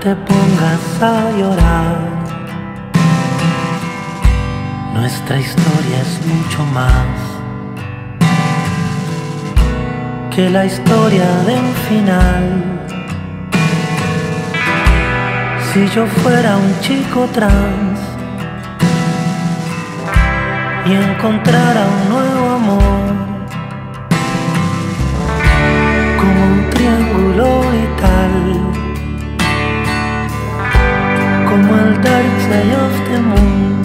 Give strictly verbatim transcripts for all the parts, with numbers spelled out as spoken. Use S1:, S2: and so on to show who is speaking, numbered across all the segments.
S1: te pongas a llorar. Nuestra historia es mucho más que la historia de un final. Si yo fuera un chico trans y encontrara un nuevo amor, como un triángulo y tal, como el Dark Side of the Moon,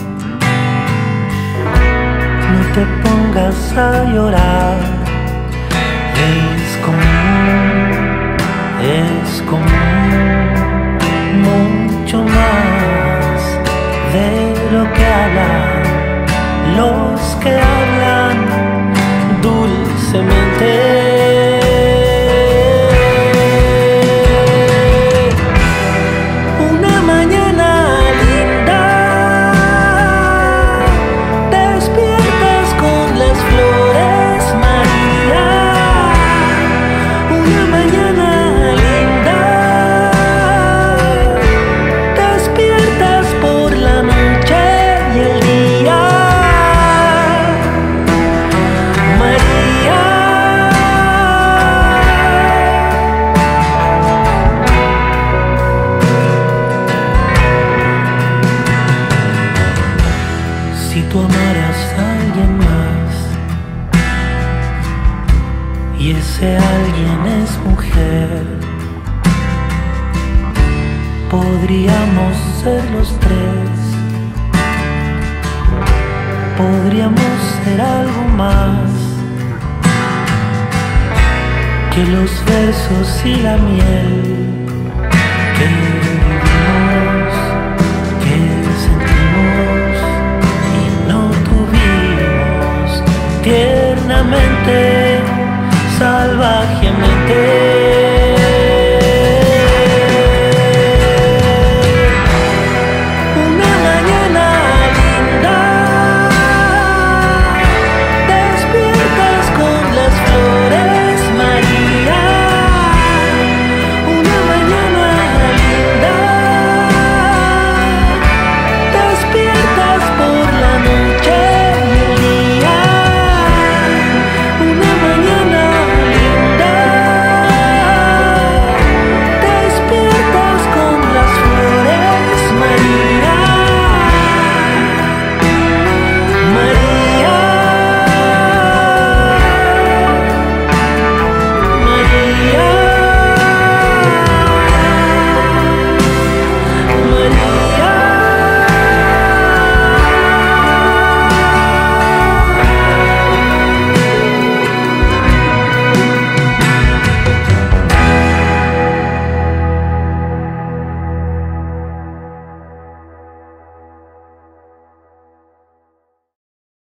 S1: no te pongas a llorar. Es común, es común, mucho más de lo que hablan los que hablan dulcemente. Si tú amaras a alguien más y ese alguien es mujer, podríamos ser los tres, podríamos ser algo más que los versos y la miel.